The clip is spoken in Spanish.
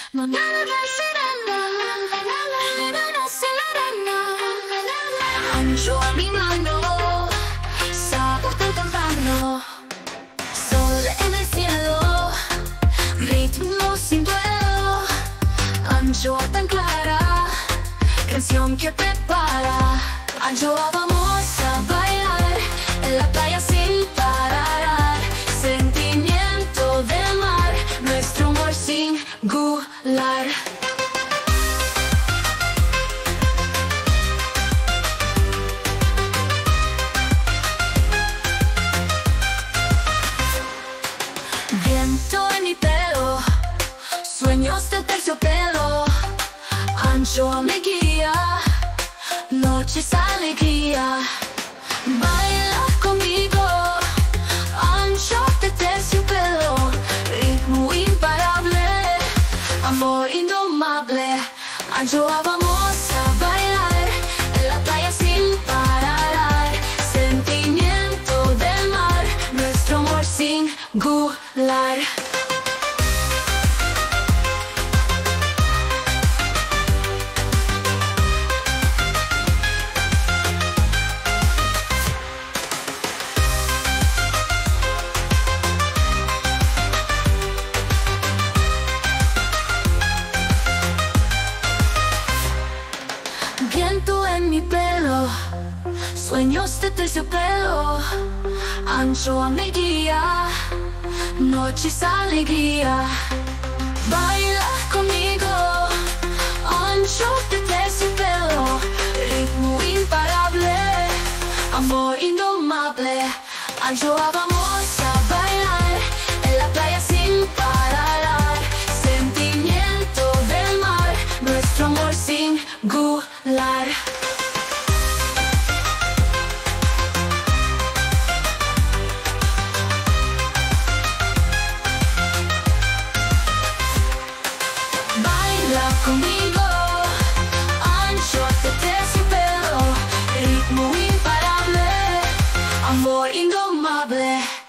Manana serena, serena. Ancho a mi mano, sabor del campano. Sol en el cielo, ritmo sin duelo. Anchoa tan clara, canción que prepara. Anchoa, vamos a bailar en la playa sin parar. Sentimiento del mar, nuestro amor singular. Viento en mi pelo, sueños de terciopelo. Anchoa me guía, noches alegría. Baila conmigo, ancho de terciopelo. Ritmo imparable, amor indomable. Anchoa, vamos a bailar en la playa sin parar. Sentimiento del mar, nuestro amor singular. Viento en mi pelo, sueños de terciopelo. Anchoa me guía, noches alegría. Baila conmigo, ancho de terciopelo. Ritmo imparable, amor indomable. Anchoa, vamos a bailar en la playa sin parar. Sentimiento del mar, nuestro amor singular. Baila conmigo, ancho de terciopelo. Ritmo imparable, amor indomable.